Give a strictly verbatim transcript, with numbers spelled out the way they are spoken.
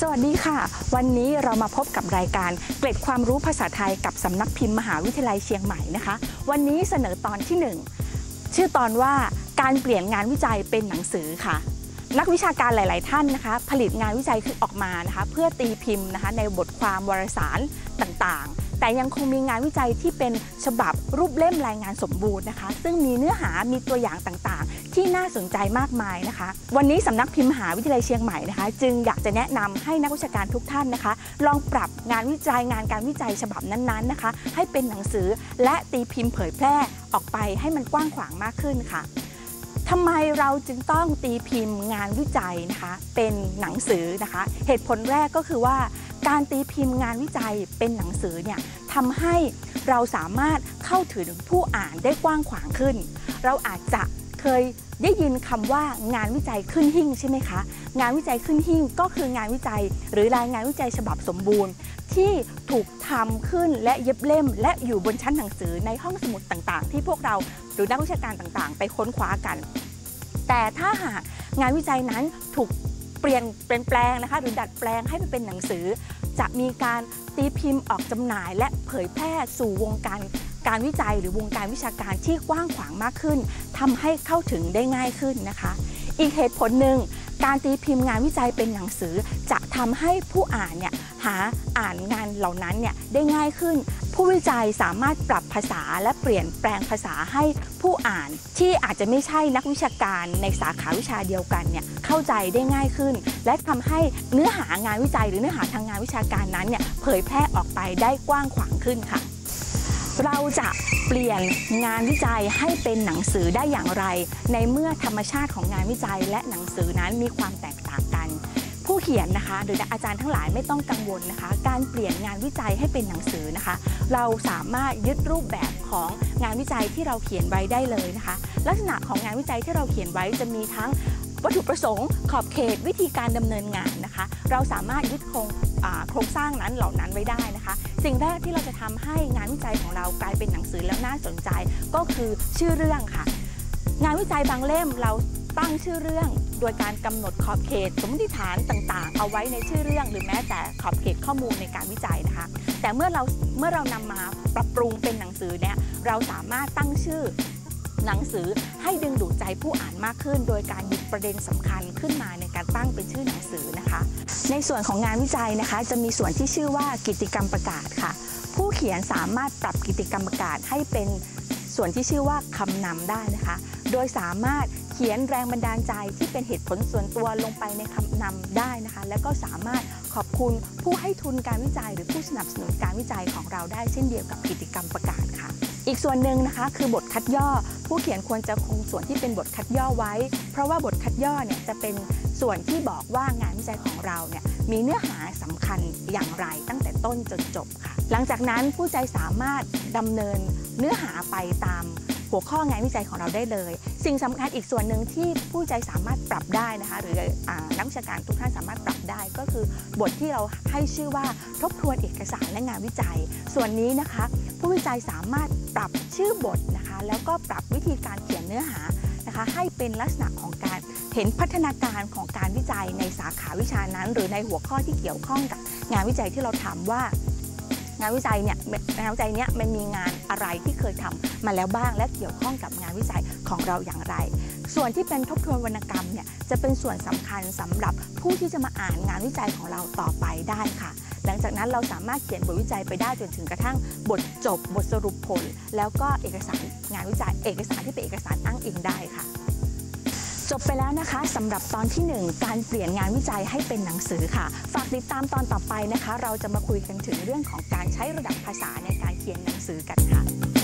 วัสดีค่ะวันนี้เรามาพบกับรายการเกร็ดความรู้ภาษาไทยกับสำนักพิมพ์มหาวิทยาลัยเชียงใหม่นะคะวันนี้เสนอตอนที่หนึ่งชื่อตอนว่าการเปลี่ยนงานวิจัยเป็นหนังสือค่ะนักวิชาการหลายๆท่านนะคะผลิตงานวิจัยขึ้นออกมานะคะเพื่อตีพิมพ์นะคะในบทความวารสารต่างๆแต่ยังคงมีงานวิจัยที่เป็นฉบับรูปเล่มรายงานสมบูรณ์นะคะซึ่งมีเนื้อหามีตัวอย่างต่างๆที่น่าสนใจมากมายนะคะวันนี้สำนักพิมพ์มหาวิทยาลัยเชียงใหม่นะคะจึงอยากจะแนะนำให้นักวิชาการทุกท่านนะคะลองปรับงานวิจัยงานการวิจัยฉบับนั้นๆนะคะให้เป็นหนังสือและตีพิมพ์เผยแพร่ออกไปให้มันกว้างขวางมากขึ้นค่ะทำไมเราจึงต้องตีพิมพ์งานวิจัยนะคะเป็นหนังสือนะคะเหตุผลแรกก็คือว่าการตีพิมพ์งานวิจัยเป็นหนังสือเนี่ยทำให้เราสามารถเข้าถึงผู้อ่านได้กว้างขวางขึ้นเราอาจจะเคยได้ยินคำว่างานวิจัยขึ้นหิ้งใช่ไหมคะงานวิจัยขึ้นหิ้งก็คืองานวิจัยหรือรายงานวิจัยฉบับสมบูรณ์ที่ถูกทำขึ้นและเย็บเล่มและอยู่บนชั้นหนังสือในห้องสมุดต่างๆที่พวกเราหรือนักวิชาการต่างๆไปค้นคว้ากันแต่ถ้าหากงานวิจัยนั้นถูกเปลี่ยนเปลี่ยนแปลงนะคะหรือดัดแปลงให้มันเป็นหนังสือจะมีการตีพิมพ์ออกจำหน่ายและเผยแพร่สู่วงการการวิจัยหรือวงการวิชาการที่กว้างขวางมากขึ้นทำให้เข้าถึงได้ง่ายขึ้นนะคะอีกเหตุผลหนึ่งการตีพิมพ์งานวิจัยเป็นหนังสือจะทำให้ผู้อ่านเนี่ยหาอ่านงานเหล่านั้นเนี่ยได้ง่ายขึ้นผู้วิจัยสามารถปรับภาษาและเปลี่ยนแปลงภาษาให้ผู้อ่านที่อาจจะไม่ใช่นักวิชาการในสาขาวิชาเดียวกันเนี่ยเข้าใจได้ง่ายขึ้นและทำให้เนื้อหางานวิจัยหรือเนื้อหาทางงานวิชาการนั้นเนี่ยเผยแพร่ออกไปได้กว้างขวางขึ้นค่ะเราจะเปลี่ยนงานวิจัยให้เป็นหนังสือได้อย่างไรในเมื่อธรรมชาติของงานวิจัยและหนังสือนั้นมีความแตกต่างกันผู้เขียนนะคะหรืออาจารย์ทั้งหลายไม่ต้องกังวลนะคะการเปลี่ยนงานวิจัยให้เป็นหนังสือนะคะเราสามารถยึดรูปแบบของงานวิจัยที่เราเขียนไว้ได้เลยนะคะลักษณะของงานวิจัยที่เราเขียนไว้จะมีทั้งวัตถุประสงค์ขอบเขตวิธีการดำเนินงานนะคะเราสามารถยึดโครงโครงสร้างนั้นเหล่านั้นไว้ได้นะคะสิ่งแรกที่เราจะทำให้งานวิจัยของเรากลายเป็นหนังสือแล้วน่าสนใจก็คือชื่อเรื่องค่ะงานวิจัยบางเล่มเราตั้งชื่อเรื่องโดยการกำหนดขอบเขตสมมติฐานต่างๆเอาไว้ในชื่อเรื่องหรือแม้แต่ขอบเขตข้อมูลในการวิจัยนะคะแต่เมื่อเราเมื่อเรานำมาปรับปรุงเป็นหนังสือเนี่ยเราสามารถตั้งชื่อหนังสือให้ดึงดูดใจผู้อ่านมากขึ้นโดยการหยิบประเด็นสำคัญขึ้นมาในการตั้งเป็นชื่อหนังสือนะคะในส่วนของงานวิจัยนะคะจะมีส่วนที่ชื่อว่ากิจกรรมประกาศค่ะผู้เขียนสามารถปรับกิจกรรมประกาศให้เป็นส่วนที่ชื่อว่าคำนำได้นะคะโดยสามารถเขียนแรงบันดาลใจที่เป็นเหตุผลส่วนตัวลงไปในคำนำได้นะคะและก็สามารถขอบคุณผู้ให้ทุนการวิจัยหรือผู้สนับสนุนการวิจัยของเราได้เช่นเดียวกับกิจกรรมประกาศค่ะอีกส่วนหนึ่งนะคะคือบทคัดย่อผู้เขียนควรจะคงส่วนที่เป็นบทคัดย่อไว้เพราะว่าบทคัดย่อเนี่ยจะเป็นส่วนที่บอกว่างานวิจัยของเราเนี่ยมีเนื้อหาสำคัญอย่างไรตั้งแต่ต้นจนจบค่ะหลังจากนั้นผู้ใจสามารถดำเนินเนื้อหาไปตามหัวข้องานวิจัยของเราได้เลยสิ่งสำคัญอีกส่วนหนึ่งที่ผู้ใจสามารถปรับได้นะคะหรือนักวิชาการทุกท่านสามารถปรับได้ก็คือบทที่เราให้ชื่อว่าทบทวนเอกสารและงานวิจัยส่วนนี้นะคะผู้วิจัยสามารถปรับชื่อบทนะคะแล้วก็ปรับวิธีการเขียนเนื้อหานะคะให้เป็นลักษณะของการเห็นพัฒนาการของการวิจัยในสาขาวิชานั้นหรือในหัวข้อที่เกี่ยวข้องกับงานวิจัยที่เราทำว่างานวิจัยเนี่ยงานวิจัยเนี้ยมันมีงานอะไรที่เคยทำมาแล้วบ้างและเกี่ยวข้องกับงานวิจัยของเราอย่างไรส่วนที่เป็นทบทวนวรรณกรรมเนี่ยจะเป็นส่วนสำคัญสำหรับผู้ที่จะมาอ่านงานวิจัยของเราต่อไปได้ค่ะหลังจากนั้นเราสามารถเขียนบทวิจัยไปได้จนถึงกระทั่งบทจบบทสรุปผลแล้วก็เอกสารงานวิจัยเอกสารที่เป็นเอกสารอ้างอิงได้ค่ะจบไปแล้วนะคะสำหรับตอนที่หนึ่งการเปลี่ยนงานวิจัยให้เป็นหนังสือค่ะฝากติดตามตอนต่อไปนะคะเราจะมาคุยกันถึงเรื่องของการใช้ระดับภาษาในการเขียนหนังสือกันค่ะ